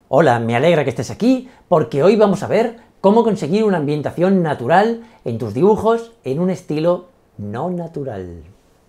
Hola, me alegra que estés aquí porque hoy vamos a ver cómo conseguir una ambientación natural en tus dibujos en un estilo no natural.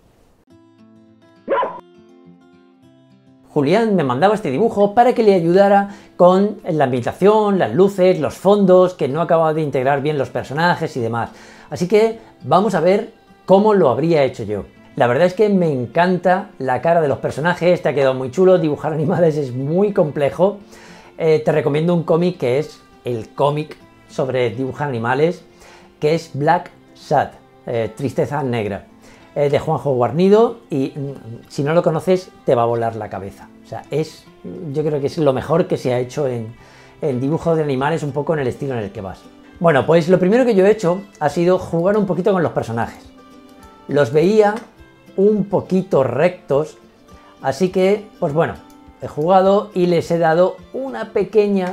Julián me mandaba este dibujo para que le ayudara con la ambientación, las luces, los fondos, que no acababa de integrar bien los personajes y demás. Así que vamos a ver cómo lo habría hecho yo. La verdad es que me encanta la cara de los personajes, te ha quedado muy chulo, dibujar animales es muy complejo. Te recomiendo un cómic que es el cómic sobre dibujar animales, que es Black Sad, Tristeza Negra, de Juanjo Guarnido, y si no lo conoces te va a volar la cabeza. O sea, yo creo que es lo mejor que se ha hecho en dibujos de animales, un poco en el estilo en el que vas. Bueno, pues lo primero que yo he hecho ha sido jugar un poquito con los personajes. Los veía un poquito rectos, así que, pues bueno, he jugado y les he dado una pequeña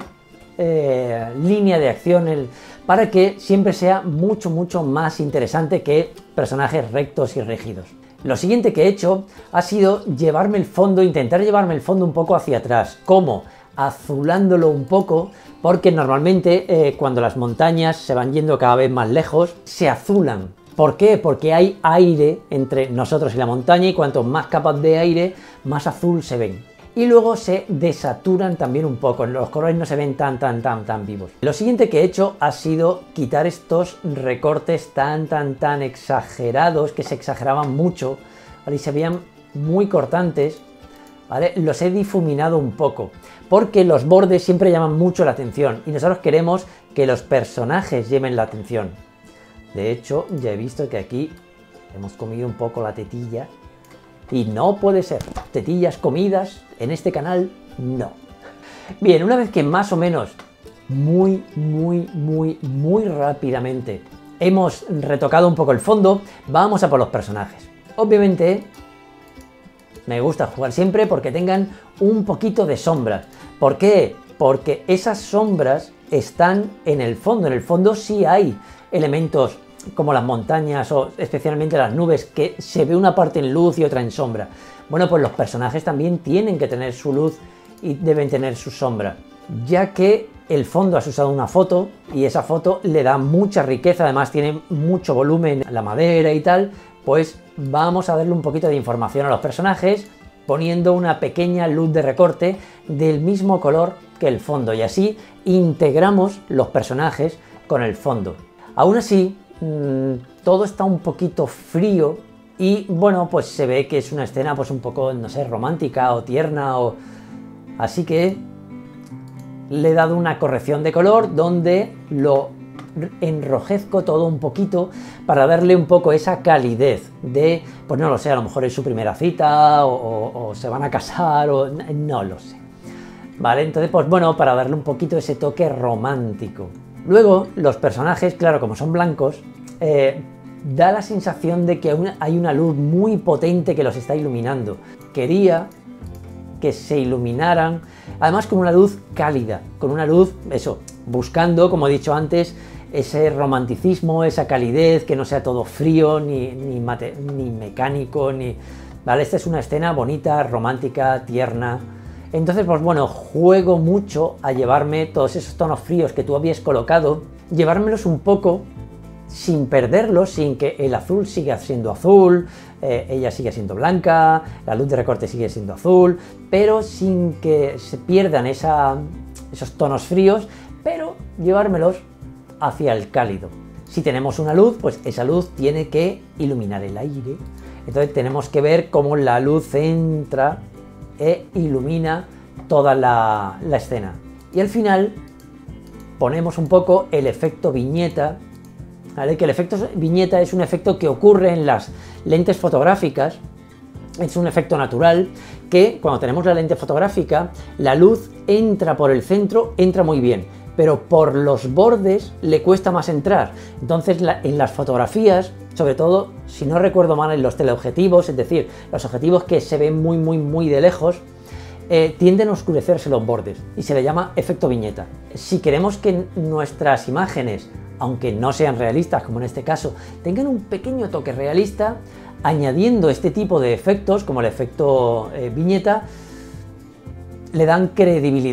línea de acción para que siempre sea mucho más interesante que personajes rectos y rígidos. Lo siguiente que he hecho ha sido llevarme el fondo, intentar llevarme el fondo un poco hacia atrás. ¿Cómo? Azulándolo un poco, porque normalmente cuando las montañas se van yendo cada vez más lejos, se azulan. ¿Por qué? Porque hay aire entre nosotros y la montaña, y cuanto más capas de aire, más azul se ven. Y luego se desaturan también un poco, los colores no se ven tan vivos. Lo siguiente que he hecho ha sido quitar estos recortes tan exagerados, que se exageraban mucho, ¿vale? Y se veían muy cortantes, ¿vale? Los he difuminado un poco, porque los bordes siempre llaman mucho la atención, y nosotros queremos que los personajes lleven la atención. De hecho, ya he visto que aquí hemos comido un poco la tetilla, y no puede ser. Tetillas comidas en este canal, no. Bien, una vez que más o menos muy rápidamente hemos retocado un poco el fondo, vamos a por los personajes. Obviamente, me gusta jugar siempre porque tengan un poquito de sombras. ¿Por qué? Porque esas sombras están en el fondo. En el fondo sí hay elementos como las montañas o especialmente las nubes, que se ve una parte en luz y otra en sombra. Bueno, pues los personajes también tienen que tener su luz y deben tener su sombra, ya que el fondo has usado una foto y esa foto le da mucha riqueza, además tiene mucho volumen, la madera y tal, pues vamos a darle un poquito de información a los personajes poniendo una pequeña luz de recorte del mismo color que el fondo, y así integramos los personajes con el fondo. Aún así, todo está un poquito frío y bueno, pues se ve que es una escena pues un poco, no sé, romántica o tierna, así que le he dado una corrección de color donde lo enrojezco todo un poquito para darle un poco esa calidez de, pues no lo sé, a lo mejor es su primera cita o se van a casar o no lo sé, ¿vale? Entonces, pues bueno, para darle un poquito ese toque romántico. Luego, los personajes, claro, como son blancos, da la sensación de que hay una luz muy potente que los está iluminando. Quería que se iluminaran, además con una luz cálida, con una luz, eso, buscando, como he dicho antes, ese romanticismo, esa calidez, que no sea todo frío, ni mecánico, ¿vale? Esta es una escena bonita, romántica, tierna. Entonces, pues bueno, juego mucho a llevarme todos esos tonos fríos que tú habías colocado, llevármelos un poco sin perderlos, sin que el azul siga siendo azul, ella sigue siendo blanca, la luz de recorte sigue siendo azul, pero sin que se pierdan esos tonos fríos, pero llevármelos hacia el cálido. Si tenemos una luz, pues esa luz tiene que iluminar el aire, entonces tenemos que ver cómo la luz entra e ilumina toda la escena. Y al final ponemos un poco el efecto viñeta, ¿vale? Que el efecto viñeta es un efecto que ocurre en las lentes fotográficas, es un efecto natural que cuando tenemos la lente fotográfica, la luz entra por el centro, entra muy bien, pero por los bordes le cuesta más entrar. Entonces en las fotografías, sobre todo, si no recuerdo mal, en los teleobjetivos, es decir, los objetivos que se ven muy de lejos, tienden a oscurecerse los bordes y se le llama efecto viñeta. Si queremos que nuestras imágenes, aunque no sean realistas, como en este caso, tengan un pequeño toque realista, añadiendo este tipo de efectos, como el efecto viñeta, le dan credibilidad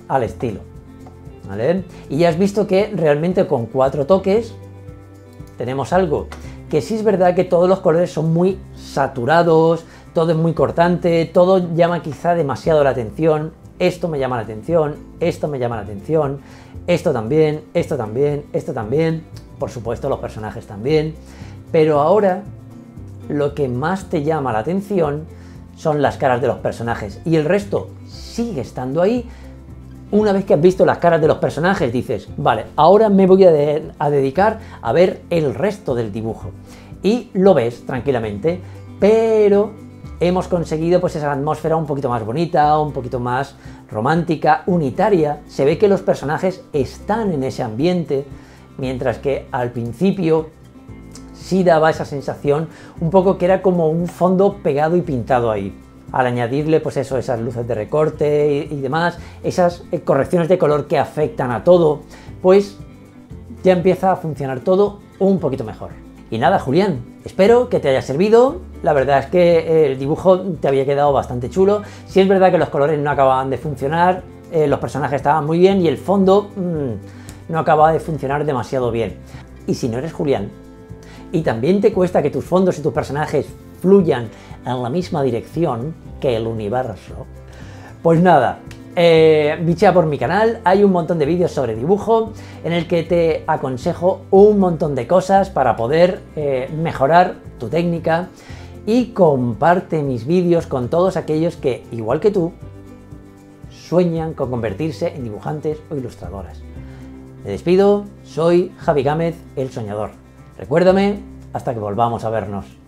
al estilo, ¿vale? Y ya has visto que realmente con 4 toques tenemos algo que sí es verdad que todos los colores son muy saturados, todo es muy cortante, todo llama quizá demasiado la atención. Esto me llama la atención, esto me llama la atención, esto también, esto también, esto también, por supuesto los personajes también, pero ahora lo que más te llama la atención son las caras de los personajes y el resto sigue estando ahí. Una vez que has visto las caras de los personajes dices, vale, ahora me voy a dedicar a ver el resto del dibujo y lo ves tranquilamente, pero hemos conseguido pues esa atmósfera un poquito más bonita, un poquito más romántica, unitaria. Se ve que los personajes están en ese ambiente, mientras que al principio sí daba esa sensación un poco que era como un fondo pegado y pintado ahí. Al añadirle pues eso, esas luces de recorte y demás, esas correcciones de color que afectan a todo, pues ya empieza a funcionar todo un poquito mejor. Y nada, Julián, espero que te haya servido. La verdad es que el dibujo te había quedado bastante chulo. Sí es verdad que los colores no acababan de funcionar, los personajes estaban muy bien y el fondo no acababa de funcionar demasiado bien. Y si no eres Julián, y también te cuesta que tus fondos y tus personajes fluyan en la misma dirección que el universo, pues nada, bichea por mi canal, hay un montón de vídeos sobre dibujo en el que te aconsejo un montón de cosas para poder mejorar tu técnica, y comparte mis vídeos con todos aquellos que, igual que tú, sueñan con convertirse en dibujantes o ilustradoras. Me despido, soy Javi Gámez, el soñador. Recuérdame hasta que volvamos a vernos.